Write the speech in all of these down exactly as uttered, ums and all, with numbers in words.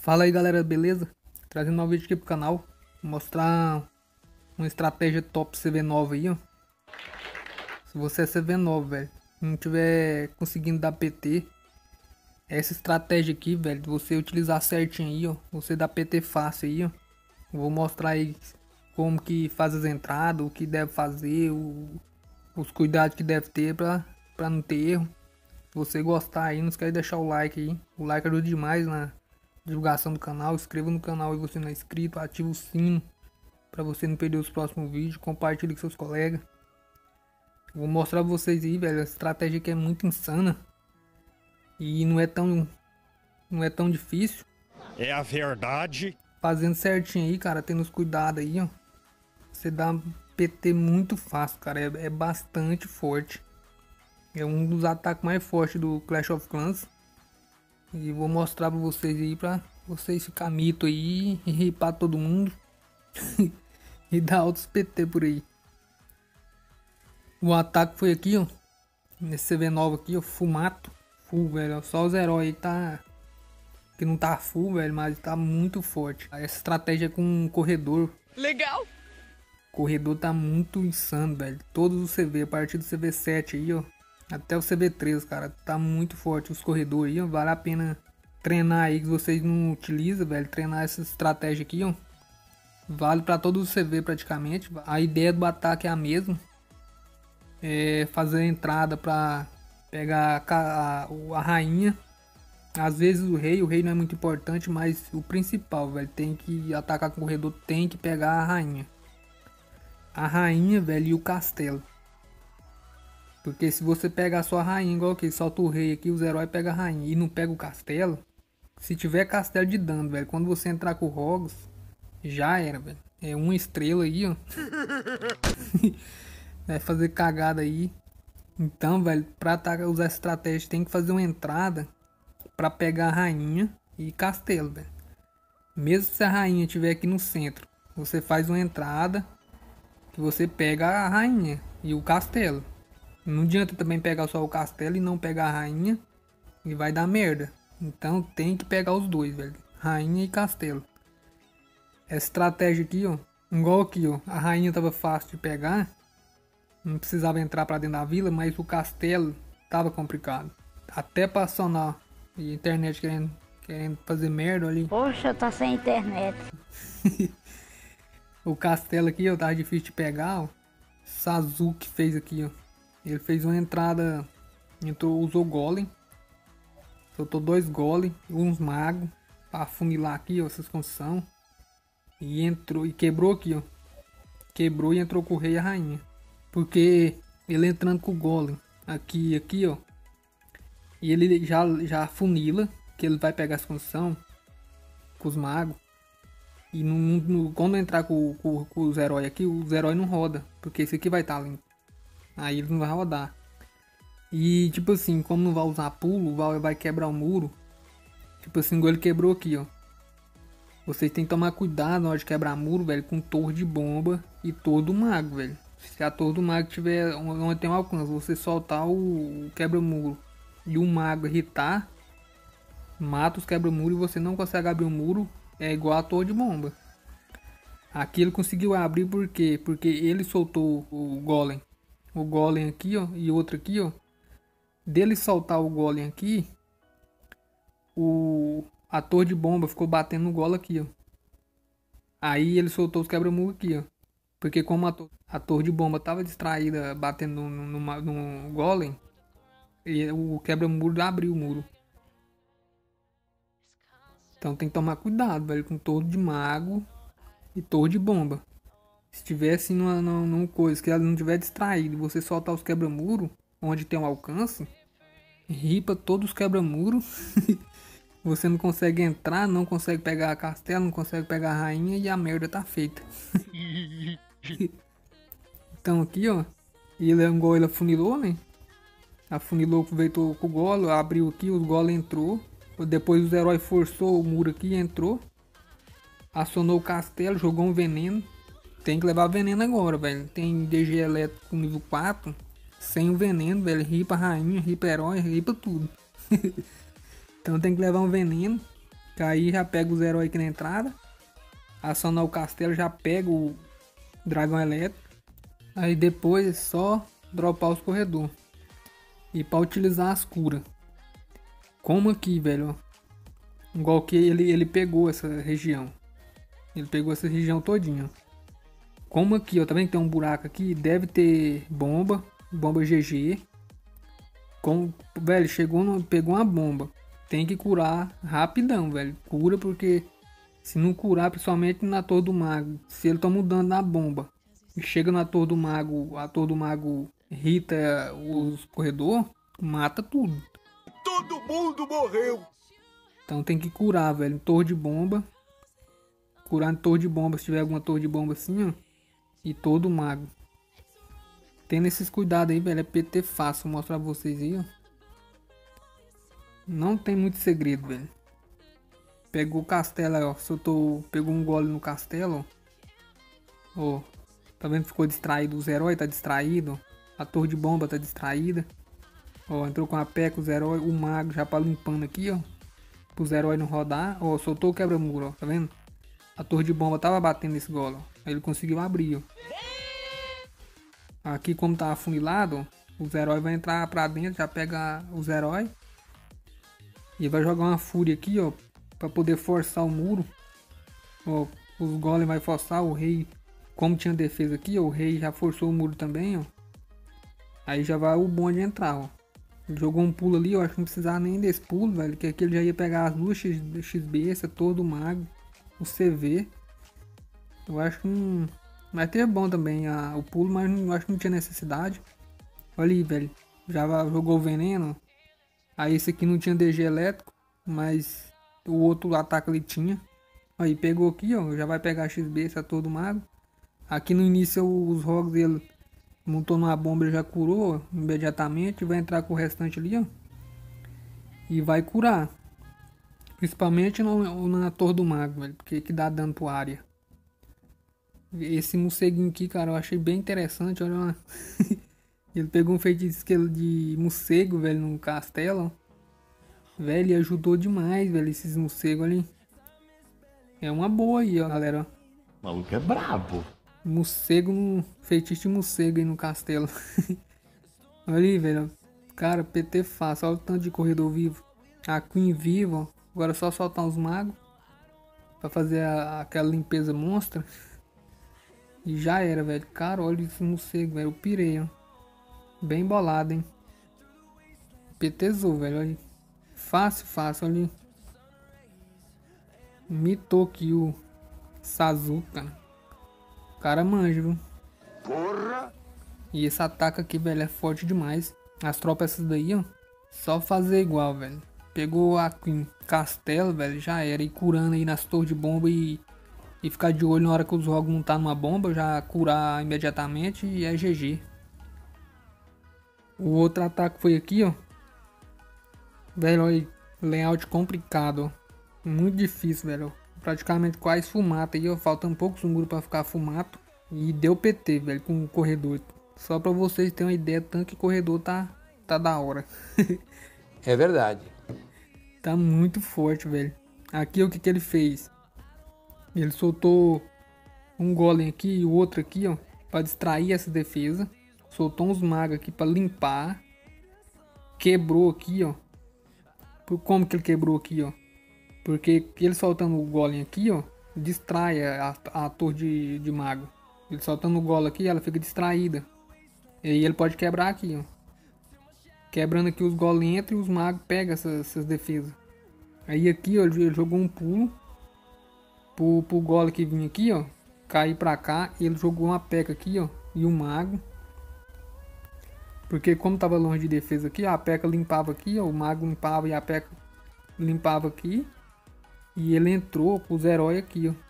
Fala aí galera, beleza? Trazendo um novo vídeo aqui pro canal. Vou mostrar uma estratégia top C V nove aí, ó. Se você é C V nove, velho, não tiver conseguindo dar P T, essa estratégia aqui, velho, você utilizar certinho aí, ó, você dá P T fácil aí, ó. Vou mostrar aí como que faz as entradas, o que deve fazer, o, os cuidados que deve ter pra, pra não ter erro. Se você gostar aí, não esquece de deixar o like aí. O like ajuda demais na divulgação do canal. Inscreva no canal se você não é inscrito, ativa o sino para você não perder os próximos vídeos, compartilhe com seus colegas. Vou mostrar pra vocês aí, velho, a estratégia que é muito insana e não é tão não é tão difícil. É a verdade. Fazendo certinho aí, cara, tendo os cuidados aí, ó, você dá P T muito fácil, cara, é, é bastante forte. É um dos ataques mais fortes do Clash of Clans. E vou mostrar pra vocês aí, pra vocês ficar mito aí e ripar todo mundo. E dar altos P T por aí. O ataque foi aqui, ó. Nesse C V nove aqui, ó. Fumato. Full, velho. Só os heróis aí tá... que não tá full, velho. Mas tá muito forte. Essa estratégia é com um corredor. Legal! O corredor tá muito insano, velho. Todos os C V, a partir do C V sete aí, ó. Até o C V três, cara, tá muito forte os corredores aí, ó. Vale a pena treinar aí, que vocês não utilizam, velho. Treinar essa estratégia aqui, ó. Vale pra todos os C V praticamente. A ideia do ataque é a mesma. É fazer a entrada pra pegar a, a, a rainha. Às vezes o rei, o rei não é muito importante, mas o principal, velho, tem que atacar com o corredor, tem que pegar a rainha. A rainha, velho, e o castelo. Porque se você pegar só a rainha, igual que solta o rei aqui, os heróis pegam a rainha e não pega o castelo. Se tiver castelo de dano, velho, quando você entrar com o Rogus, já era, velho. É uma estrela aí, ó. Vai fazer cagada aí. Então, velho, pra usar essa estratégia, tem que fazer uma entrada pra pegar a rainha e castelo, velho. Mesmo se a rainha estiver aqui no centro, você faz uma entrada que você pega a rainha e o castelo. Não adianta também pegar só o castelo e não pegar a rainha, e vai dar merda. Então tem que pegar os dois, velho. Rainha e castelo. Essa estratégia aqui, ó. Igual aqui, ó. A rainha tava fácil de pegar. Não precisava entrar pra dentro da vila, mas o castelo tava complicado. Até pra acionar. E a internet querendo, querendo fazer merda ali. Poxa, tá sem internet. O castelo aqui, ó, tava difícil de pegar, ó. Sasuke fez aqui, ó. Ele fez uma entrada, entrou, usou golem, soltou dois golem, uns magos, para afunilar aqui, ó, essas construções. E entrou, e quebrou aqui, ó. Quebrou e entrou com o rei e a rainha. Porque ele entrando com o golem, aqui aqui, ó. E ele já, já afunila, que ele vai pegar as construções com os magos. E no, no, quando entrar com, com, com os heróis aqui, os heróis não rodam, porque esse aqui vai estar tá limpo. Aí ele não vai rodar. E tipo assim, como não vai usar pulo, vai, vai quebrar o muro. Tipo assim, igual ele quebrou aqui, ó. Vocês tem que tomar cuidado na hora de quebrar muro, velho, com torre de bomba e torre do mago, velho. Se a torre do mago tiver onde tem um alcance, você soltar o, o quebra-muro e o mago irritar, mata os quebra-muro e você não consegue abrir o muro, é igual a torre de bomba. Aqui ele conseguiu abrir por quê? Porque ele soltou o golem. O golem aqui, ó, e outro aqui, ó. Dele soltar o golem aqui, o a torre de bomba ficou batendo no golem aqui, ó. Aí ele soltou os quebra-muro aqui, ó. Porque como a, to a torre de bomba tava distraída batendo no, no, no, no golem, e o quebra-muro abriu o muro. Então tem que tomar cuidado, velho, com torre de mago e torre de bomba. Se tiver assim numa, numa, numa coisa que ela não tiver distraído, você soltar os quebra-muro, onde tem um alcance, ripa todos os quebra-muro. Você não consegue entrar, não consegue pegar a castelo, não consegue pegar a rainha e a merda tá feita. Então aqui, ó, ele igual ele afunilou, né? Afunilou, veio com o golo, abriu aqui, o golo entrou. Depois os heróis forçou o muro aqui e entrou. Acionou o castelo, jogou um veneno. Tem que levar veneno agora, velho. Tem D G elétrico nível quatro. Sem o veneno, velho. Ripa rainha, ripa herói, ripa tudo. Então tem que levar um veneno. Que aí já pega os heróis aqui na entrada. Acionar o castelo, já pega o dragão elétrico. Aí depois é só dropar os corredores. E para utilizar as curas. Como aqui, velho, ó. Igual que ele, ele pegou essa região. Ele pegou essa região todinha. Como aqui, ó, tá vendo que tem um buraco aqui? Deve ter bomba, bomba G G. Como, velho, chegou no, pegou uma bomba. Tem que curar rapidão, velho. Cura porque se não curar, principalmente na Torre do Mago, se ele tá mudando na bomba e chega na Torre do Mago, a Torre do Mago irrita os corredores, mata tudo. Todo mundo morreu. Então tem que curar, velho. Torre de bomba. Curar em torre de bomba, se tiver alguma torre de bomba assim, ó. E todo mago. Tendo esses cuidados aí, velho. É P T fácil. Vou mostrar pra vocês aí, ó. Não tem muito segredo, velho. Pegou o castelo aí, ó. Soltou. Pegou um gole no castelo, ó. Ó. Tá vendo que ficou distraído? Os heróis tá distraído, ó. A torre de bomba tá distraída. Ó, entrou com a P E C, os heróis. O mago já pra limpando aqui, ó. Pros heróis não rodar. Ó, soltou o quebra-muro, ó. Tá vendo? A torre de bomba tava batendo nesse golo, ó. Aí ele conseguiu abrir, ó. Aqui como tá afunilado, ó, os heróis vão entrar pra dentro, já pega os heróis. E vai jogar uma fúria aqui, ó. Pra poder forçar o muro. Ó, os golems vai forçar, o rei. Como tinha defesa aqui, ó, o rei já forçou o muro também, ó. Aí já vai o bonde entrar, ó. Ele jogou um pulo ali, eu acho que não precisava nem desse pulo, velho. Que aqui ele já ia pegar as duas X B, essa todo o mago. O C V. Eu acho que não... Vai ter bom também a, o pulo, mas não, acho que não tinha necessidade. Olha aí, velho. Já jogou o veneno. Aí esse aqui não tinha D G elétrico, mas o outro ataque ele tinha. Aí pegou aqui, ó. Já vai pegar a X B, essa todo mago. Aqui no início os rogues dele montou numa bomba, ele já curou ó, imediatamente. Vai entrar com o restante ali, ó. E vai curar. Principalmente no, na Torre do Mago, velho. Porque que dá dano pro área. Esse morceguinho aqui, cara, eu achei bem interessante. Olha lá. Ele pegou um feitiço de morcego, velho, no castelo. Ó. Velho, ele ajudou demais, velho, esses morcegos ali. É uma boa aí, ó, galera. O maluco é brabo. Morcego, feitiço de morcego aí no castelo. Olha aí, velho. Cara, P T fácil. Olha o tanto de corredor vivo. A Queen viva, ó. Agora é só soltar os magos. Pra fazer a, aquela limpeza monstra. E já era, velho. Cara, olha esse morcego, velho. Eu pirei, ó. Bem bolado, hein. PTzou, velho. Olha. Fácil, fácil, olha. Mitou aqui o Sazu, cara. O cara manja, viu? Porra! E esse ataque aqui, velho, é forte demais. As tropas essas daí, ó. Só fazer igual, velho. Pegou a Queen Castelo, velho. Já era. E curando aí nas torres de bomba e... E ficar de olho na hora que os rogues não tá numa bomba. Já curar imediatamente e é G G. O outro ataque foi aqui, ó. Velho, olha. Layout complicado, ó. Muito difícil, velho. Praticamente quase fumato aí, ó. Faltando poucos muros pra ficar fumato. E deu P T, velho, com o corredor. Só pra vocês terem uma ideia, tanto que o corredor tá, tá da hora. É verdade. Tá muito forte, velho. Aqui o que que ele fez? Ele soltou um golem aqui e o outro aqui, ó. Pra distrair essa defesa. Soltou uns magos aqui pra limpar. Quebrou aqui, ó. Por como que ele quebrou aqui, ó? Porque ele soltando o golem aqui, ó. Distrai a, a torre de, de mago. Ele soltando o golem aqui, ela fica distraída. E aí ele pode quebrar aqui, ó. Quebrando aqui os golems entram e os magos pegam essas, essas defesas. Aí aqui, ó, ele jogou um pulo. Pro, pro golem que vinha aqui, ó. Cair pra cá. Ele jogou uma peca aqui, ó. E o mago. Porque como tava longe de defesa aqui, ó, a peca limpava aqui, ó. O mago limpava e a peca limpava aqui. E ele entrou com os heróis aqui, ó.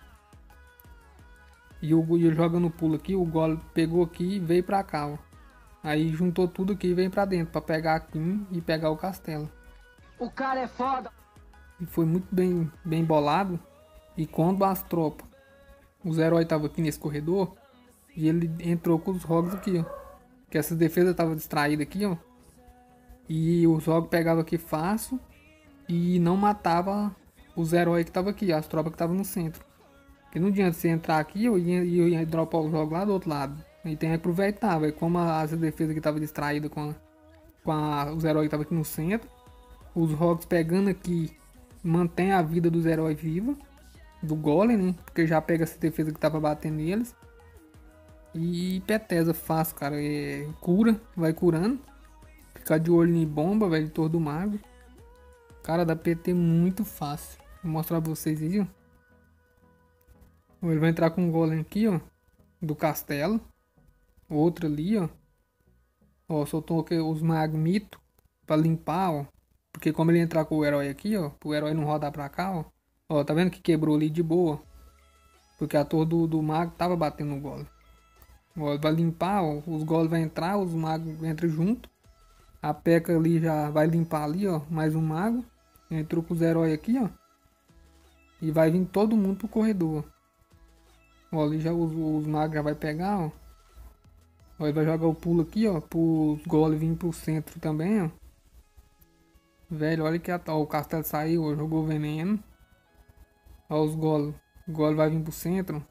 E o ele jogando pulo aqui, o golem pegou aqui e veio pra cá, ó. Aí juntou tudo aqui e veio pra dentro. Pra pegar aqui e pegar o castelo. O cara é foda. E foi muito bem, bem bolado. E quando as tropas, os heróis estavam aqui nesse corredor, e ele entrou com os rogues aqui, ó. Que essa defesa tava distraída aqui, ó. E os rogues pegavam aqui fácil e não matava os heróis que estavam aqui, as tropas que estavam no centro. Porque não adianta você entrar aqui eu ia, eu ia dropar o jogo lá do outro lado. E tem que aproveitar, velho. Como as defesas que estavam distraídas com, a, com a, os heróis que estavam aqui no centro. Os rogues pegando aqui mantém a vida dos heróis viva. Do golem, né? Porque já pega essa defesa que tava batendo neles. E peteza fácil, cara. É, cura, vai curando. Ficar de olho em bomba, velho. Torre do mago. Cara, dá P T muito fácil. Vou mostrar pra vocês aí, ó. Ele vai entrar com um golem aqui, ó. Do castelo. Outro ali, ó. Ó, soltou aqui os magos mito. Pra limpar, ó. Porque como ele entrar com o herói aqui, ó. O herói não rodar pra cá, ó. Ó, tá vendo que quebrou ali de boa? Porque a torre do, do mago tava batendo no golem. Ó, ele vai limpar, ó. Os golems vão entrar, os magos entram junto. A P.E.K.K.A ali já vai limpar ali, ó. Mais um mago. Entrou com os heróis aqui, ó. E vai vir todo mundo pro corredor. Ó, ali já os, os magos já vai pegar, ó. Ó, ele vai jogar o pulo aqui, ó. Pros golems virem pro centro também, ó. Velho, olha que a, ó, o castelo saiu, ó, jogou veneno. Ó, os golems. O golem vai vir pro centro.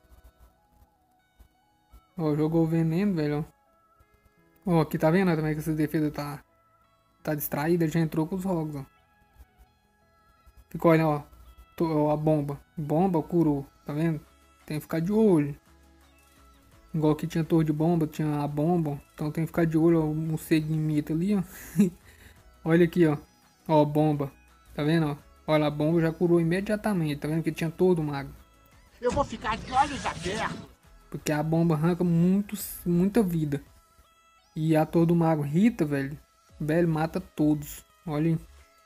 Ó, jogou veneno, velho. Ó, aqui tá vendo também que essa defesa tá, tá distraída. Já entrou com os rogues, ó. Ficou, olha, ó. Tô, a bomba. Bomba curou, tá vendo? Tem que ficar de olho. Igual aqui tinha torre de bomba, tinha a bomba. Então tem que ficar de olho, ó. O morceguinho mito ali, ó. Olha aqui, ó. Ó, bomba. Tá vendo, ó? Olha, a bomba já curou imediatamente. Tá vendo que tinha todo mago. Eu vou ficar de olhos abertos. Porque a bomba arranca muito, muita vida. E a torre do mago Rita, velho. Velho, mata todos. Olha aí.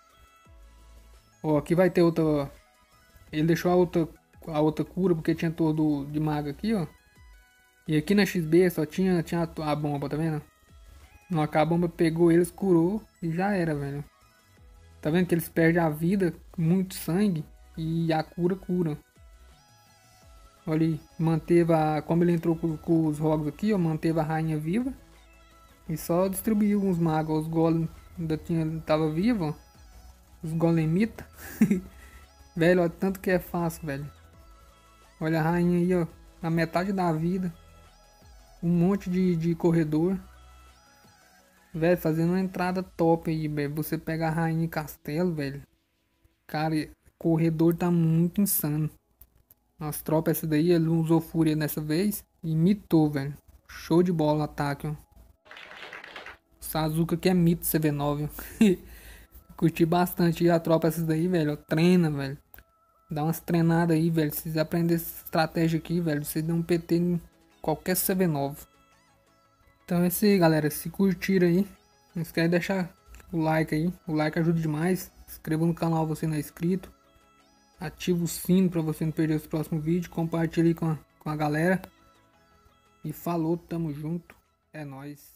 Ó, aqui vai ter outra... Ele deixou a outra, a outra cura porque tinha torre do, de mago aqui, ó. E aqui na X B só tinha, tinha a, a bomba, tá vendo? Não, a bomba pegou eles, curou e já era, velho. Tá vendo que eles perdem a vida, muito sangue, e a cura cura. Olha aí, manteve a... Como ele entrou com, com os rogues aqui, ó, manteve a rainha viva. E só distribuiu uns magos, os golems ainda tinha, tava vivo, ó. Os golemitas. Velho, olha tanto que é fácil, velho. Olha a rainha aí, ó, a metade da vida. Um monte de, de corredor. Velho, fazendo uma entrada top aí, velho. Você pega a rainha em castelo, velho. Cara, o corredor tá muito insano. As tropas, essa daí, ele usou fúria dessa vez. E mitou, velho. Show de bola o ataque, ó. Sazuka que é mito C V nove, ó. Curti bastante a tropa essa daí, velho. Treina, velho. Dá umas treinadas aí, velho. Se você aprender essa estratégia aqui, velho, você dá um P T em qualquer C V nove. Então é isso aí, galera. Se curtiram aí, não esquece de deixar o like aí. O like ajuda demais. Se inscreva no canal se você não é inscrito. Ativa o sino para você não perder os próximos vídeos. Compartilhe com a, com a galera. E falou, tamo junto. É nóis.